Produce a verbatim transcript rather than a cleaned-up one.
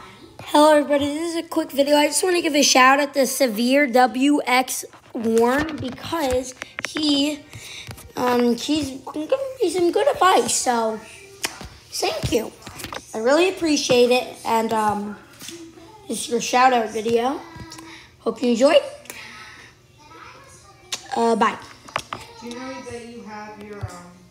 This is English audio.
Hello everybody, this is a quick video. I just want to give a shout out to Severe W X Warren because he um he's giving me some good advice. So thank you. I really appreciate it. And um this is your shout out video. Hope you enjoyed. Uh bye. Do you know that you have your um